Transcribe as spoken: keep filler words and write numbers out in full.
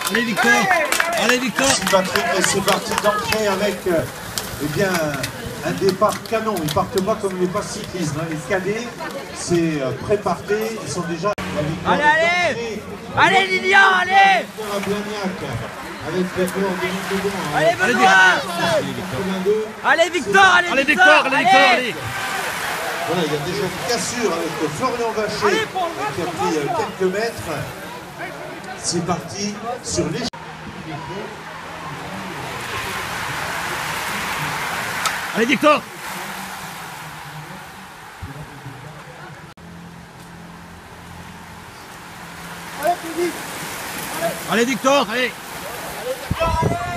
Allez Victor. Allez Victor. Merci Patrick, et c'est parti d'entrer avec euh, eh bien, un départ canon. Ils partent pas comme les passes cyclistes. Hein. Les cadets, c'est euh, préparé, ils sont déjà... Allez, allez. Allez Lilian, allez. Avec le en deux secondes. Allez Benoît. Allez Victor, allez Allez Victor, Victor, allez Victor, allez. Voilà, il y a déjà une cassure avec Florian Vacher qui a pris euh, quelques mètres. C'est parti sur les... Allez Victor. Allez Victor, allez. allez.